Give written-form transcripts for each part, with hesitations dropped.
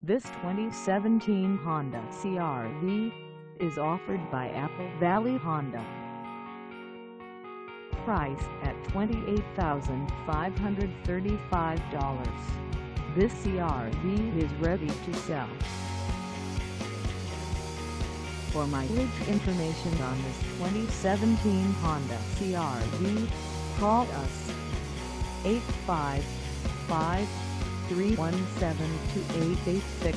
This 2017 Honda CR-V is offered by Apple Valley Honda. Price at $28,535. This CR-V is ready to sell. For mileage information on this 2017 Honda CR-V, call us 855-317-2886.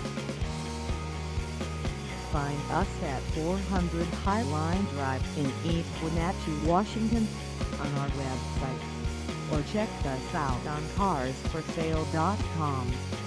Find us at 400 Highline Drive in East Wenatchee, Washington, on our website, or check us out on carsforsale.com.